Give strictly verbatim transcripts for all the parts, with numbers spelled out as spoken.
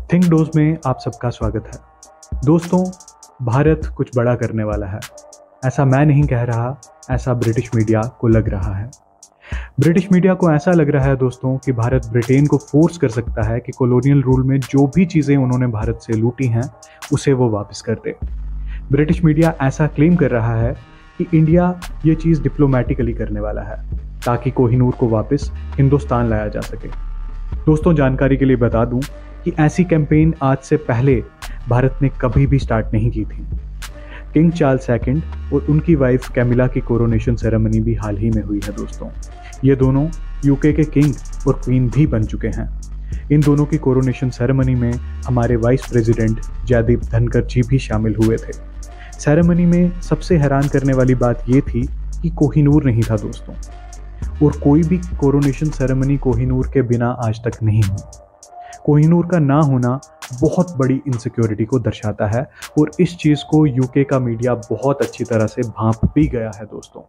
Think dose में आप सबका स्वागत है। दोस्तों, भारत कुछ बड़ा करने वाला है। ऐसा मैं नहीं कह रहा, ऐसा ब्रिटिश मीडिया को लग रहा है। ब्रिटिश मीडिया को ऐसा लग रहा है दोस्तों कि भारत ब्रिटेन को फोर्स कर सकता है कि कॉलोनियल रूल में जो भी चीज़ें उन्होंने भारत से लूटी हैं उसे वो वापस कर दे। ब्रिटिश मीडिया ऐसा क्लेम कर रहा है कि इंडिया ये चीज़ डिप्लोमेटिकली करने वाला है ताकि कोहिनूर को वापस हिंदुस्तान लाया जा सके। दोस्तों, जानकारी के लिए बता दूं कि ऐसी कैंपेन आज से पहले भारत ने कभी भी स्टार्ट नहीं की थी। किंग चार्ल्स सेकंड और उनकी वाइफ कैमिला की कोरोनेशन सेरेमनी भी हाल ही में हुई है दोस्तों। ये दोनों यूके के किंग और क्वीन भी बन चुके हैं। इन दोनों की कोरोनेशन सेरेमनी में हमारे वाइस प्रेसिडेंट जयदीप धनखड़ जी भी शामिल हुए थे। सेरेमनी में सबसे हैरान करने वाली बात ये थी कि कोहिनूर नहीं था दोस्तों, और कोई भी कोरोनेशन सेरेमनी कोहिनूर के बिना आज तक नहीं हुई। कोहिनूर का ना होना बहुत बड़ी इनसिक्योरिटी को दर्शाता है और इस चीज़ को यूके का मीडिया बहुत अच्छी तरह से भांप भी गया है दोस्तों।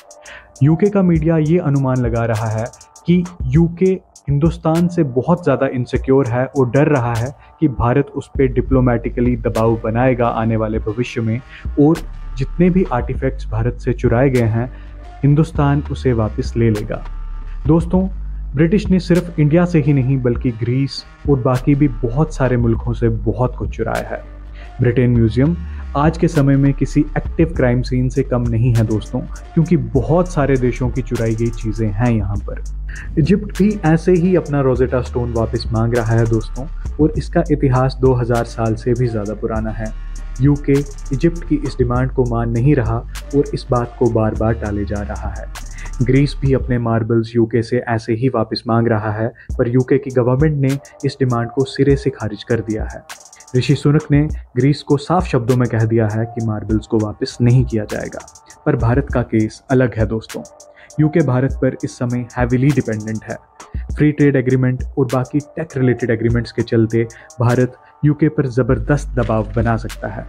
यूके का मीडिया ये अनुमान लगा रहा है कि यूके हिंदुस्तान से बहुत ज़्यादा इनसिक्योर है और डर रहा है कि भारत उस पर डिप्लोमेटिकली दबाव बनाएगा आने वाले भविष्य में, और जितने भी आर्टिफैक्ट्स भारत से चुराए गए हैं हिंदुस्तान उसे वापस ले लेगा। दोस्तों, ब्रिटिश ने सिर्फ इंडिया से ही नहीं बल्कि ग्रीस और बाकी भी बहुत सारे मुल्कों से बहुत कुछ चुराया है। ब्रिटेन म्यूजियम आज के समय में किसी एक्टिव क्राइम सीन से कम नहीं है दोस्तों, क्योंकि बहुत सारे देशों की चुराई गई चीज़ें हैं यहाँ पर। इजिप्ट भी ऐसे ही अपना रोजेटा स्टोन वापस मांग रहा है दोस्तों, और इसका इतिहास दो हज़ार साल से भी ज़्यादा पुराना है। यूके इजिप्ट की इस डिमांड को मान नहीं रहा और इस बात को बार बार टाले जा रहा है। ग्रीस भी अपने मार्बल्स यूके से ऐसे ही वापस मांग रहा है, पर यूके की गवर्नमेंट ने इस डिमांड को सिरे से खारिज कर दिया है। ऋषि सुनक ने ग्रीस को साफ शब्दों में कह दिया है कि मार्बल्स को वापस नहीं किया जाएगा। पर भारत का केस अलग है दोस्तों। यूके भारत पर इस समय हैविली डिपेंडेंट है। फ्री ट्रेड एग्रीमेंट और बाकी टेक रिलेटेड एग्रीमेंट्स के चलते भारत यूके पर ज़बरदस्त दबाव बना सकता है,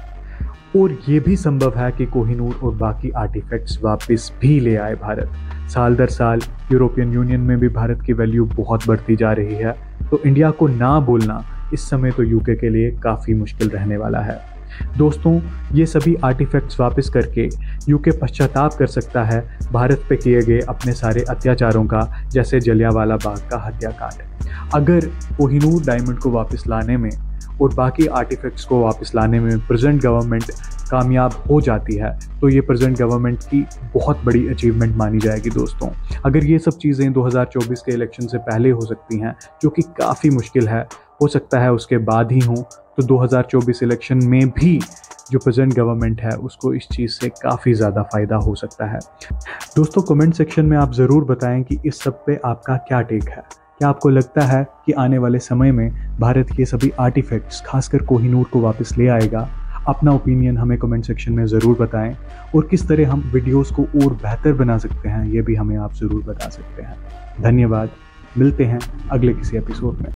और ये भी संभव है कि कोहिनूर और बाकी आर्टिफैक्ट्स वापस भी ले आए भारत। साल दर साल यूरोपियन यूनियन में भी भारत की वैल्यू बहुत बढ़ती जा रही है, तो इंडिया को ना बोलना इस समय तो यूके के लिए काफ़ी मुश्किल रहने वाला है। दोस्तों, ये सभी आर्टिफैक्ट्स वापस करके यूके पश्चाताप कर सकता है भारत पे किए गए अपने सारे अत्याचारों का, जैसे जलियांवाला बाग का हत्याकांड। अगर कोहिनूर डायमंड को वापस लाने में और बाकी आर्टिफैक्ट्स को वापस लाने में प्रेजेंट गवर्नमेंट कामयाब हो जाती है तो ये प्रेजेंट गवर्नमेंट की बहुत बड़ी अचीवमेंट मानी जाएगी दोस्तों। अगर ये सब चीज़ें दो हज़ार चौबीस के इलेक्शन से पहले हो सकती हैं, जो कि काफ़ी मुश्किल है, हो सकता है उसके बाद ही हों, तो दो हज़ार चौबीस इलेक्शन में भी जो प्रेजेंट गवर्नमेंट है उसको इस चीज़ से काफ़ी ज़्यादा फ़ायदा हो सकता है। दोस्तों, कमेंट सेक्शन में आप ज़रूर बताएं कि इस सब पे आपका क्या टेक है। क्या आपको लगता है कि आने वाले समय में भारत ये सभी आर्टिफैक्ट्स खासकर कोहिनूर को वापस ले आएगा? अपना ओपिनियन हमें कमेंट सेक्शन में ज़रूर बताएं, और किस तरह हम वीडियोस को और बेहतर बना सकते हैं ये भी हमें आप ज़रूर बता सकते हैं। धन्यवाद। मिलते हैं अगले किसी एपिसोड में।